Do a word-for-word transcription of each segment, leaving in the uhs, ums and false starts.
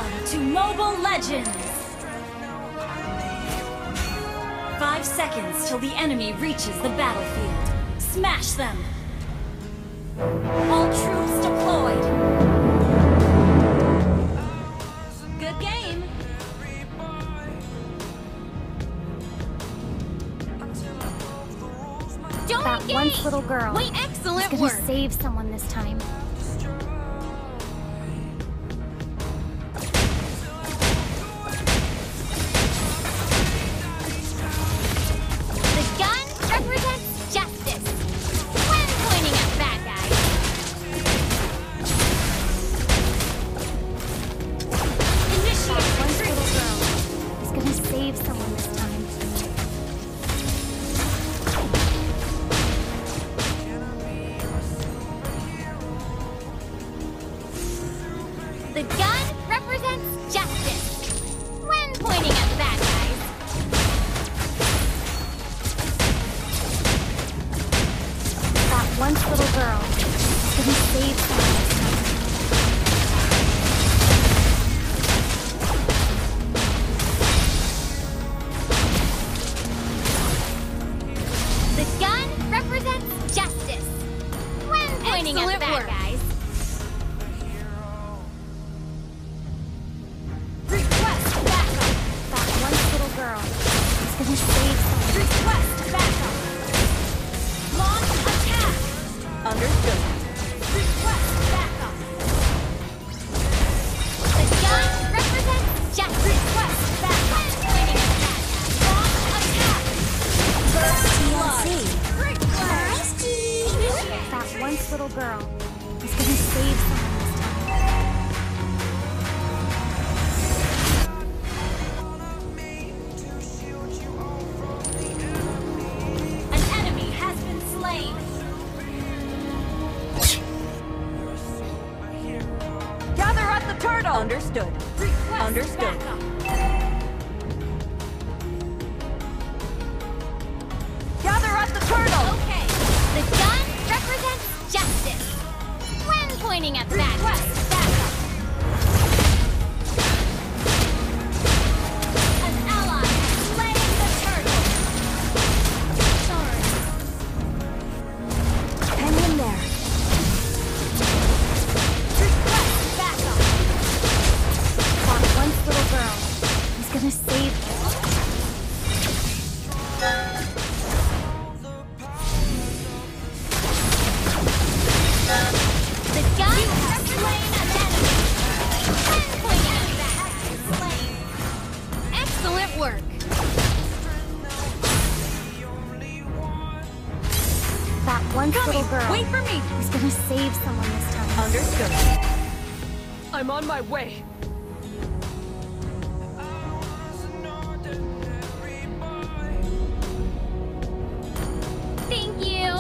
Welcome to Mobile Legends! Five seconds till the enemy reaches the battlefield. Smash them! All troops deployed! Good game! Don't that engage. Once little girl. Wait, excellent is gonna work. Save someone this time. The gun represents justice when pointing at bad guys. Initiate. That once little girl is gonna save someone this time. The gun represents justice when pointing at the bad guys. That once little girl is gonna save someone this time. The gun represents justice when pointing Excellent at the bad work. guys. Request backup! That once little girl is gonna save someone. Request backup! Launch attack! Understood. Request backup! The gun represents justice. Request backup! Pointing at the bad guys. Launch attack! First blood! Request! That once little girl is gonna save someone this time. An enemy has been slain! Gather at the turtle! Understood. Request Understood. Backup. Gather at the turtle! Okay. The gun represents justice when pointing at the bad guys. Request backup! An ally has slain the turtle! Sorry. Hang in there. Request backup! That once little girl is gonna save them. The gun has slain an enemy when pointing at the bad guys. Slain! Excellent work. That once little girl Wait for me! is gonna save someone this time. Understood. I'm on my way. Thank you.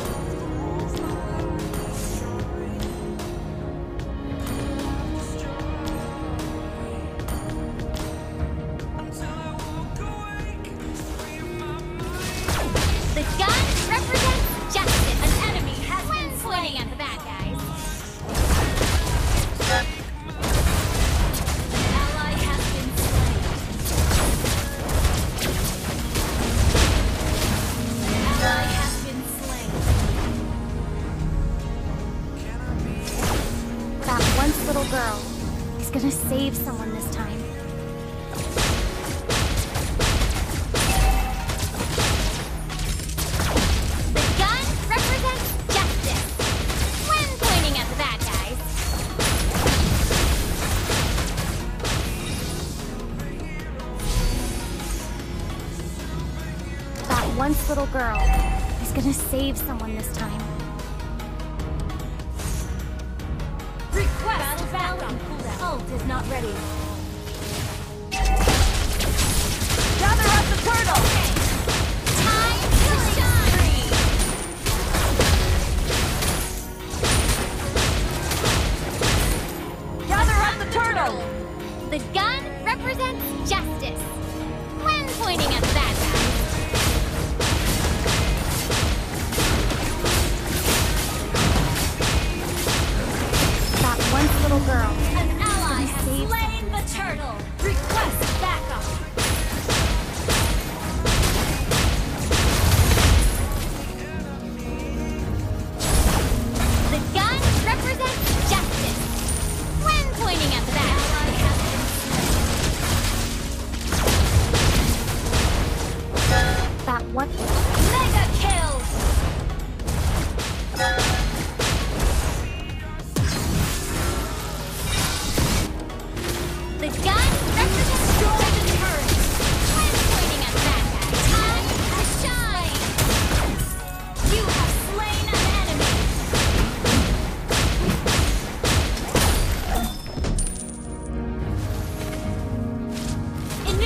The gun represents justice. An enemy has When been pointing slain! at the bad guys. An ally has been slain! An ally has been slain! That once little girl is gonna save someone this time. The gun represents justice when pointing at the bad guys. That once little girl is gonna save someone this time. Request backup! Ult is not ready. Gather up the turtle! Time to shine. Gather up the turtle! The gun represents justice when pointing at the bad guys. That once little girl An ally has Save slain the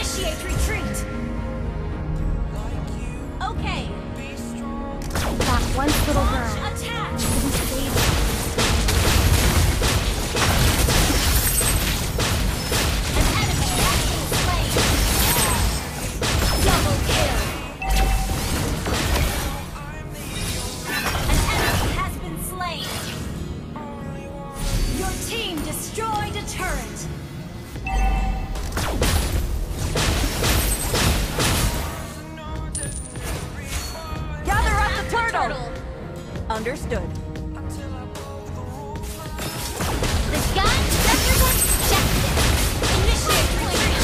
Initiate retreat. Okay. That once little Launch girl attack. is gonna save someone. An enemy has been slain. Double kill. An enemy has been slain. Your team destroyed a turret. Gather up the turtle! Turtle. Understood. The gun represents justice. Initiate retreat.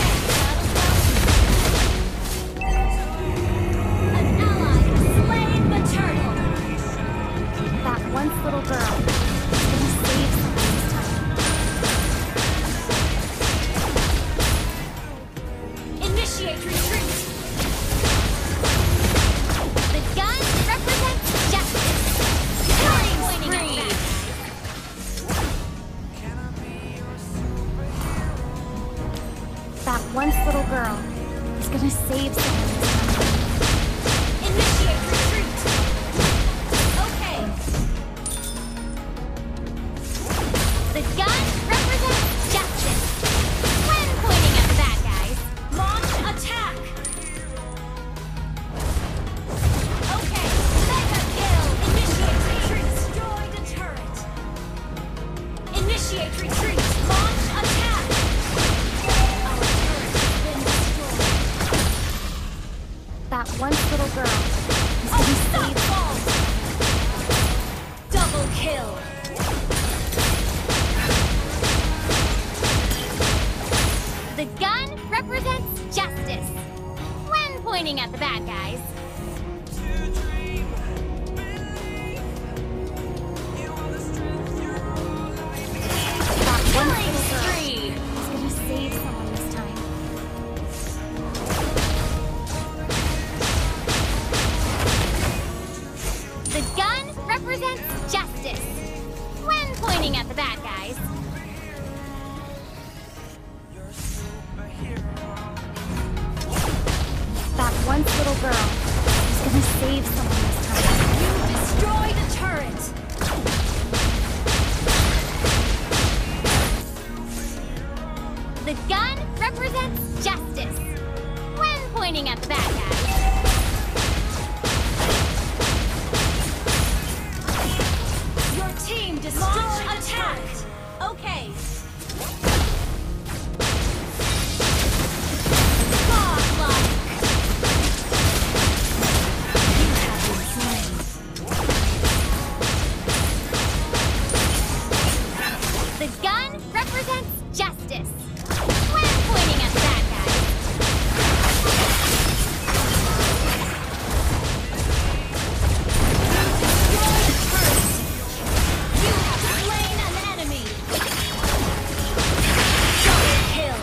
An ally has slain the turtle. That once little girl is gonna save someone this time. Initiate retreat. The gun represents justice. Killing Pointing at spree. that. That once little girl is gonna save someone this time. Initiate retreat. Okay. The gun represents justice. When pointing at the bad guys. Launch attack. Okay. Mega kill. Initiate retreat. Destroy the turret. Initiate retreat. Launch attack. Our turret has been destroyed. That once little girl is Oh, gonna stop save balls. Double kill. The gun represents justice. When pointing at the bad guys. that once Killing little girl spree. is gonna save someone this time. The gun represents justice. When pointing at the bad guys. That once little girl is gonna save someone this time. You destroyed a turret. The gun represents justice. When pointing at the bad guys. Your team destroyed attack. Okay. Godlike. You have been slain. The gun represents justice. When pointing at the bad guys. You have slain an enemy. Double kill.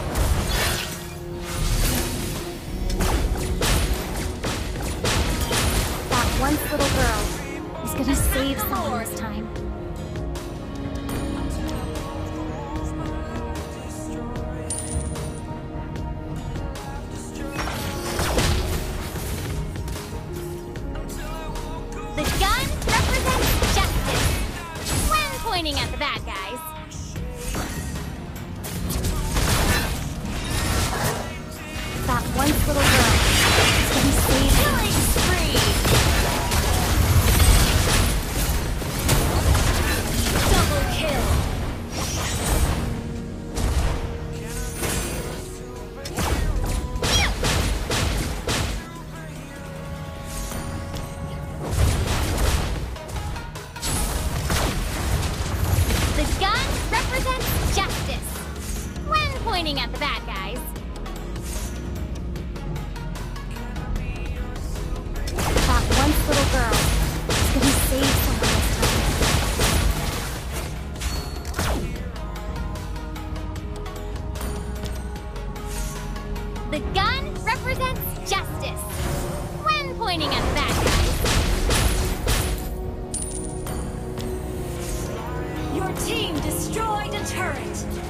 That once little girl is gonna save someone this time. The gun represents justice. When pointing at the bad guys. That once little girl is gonna save someone. Killing spree. Double kill. The gun represents justice. When pointing at the bad guys. That once little girl is gonna save someone this time. The gun represents justice. When pointing at the bad guys. Your team destroyed a turret.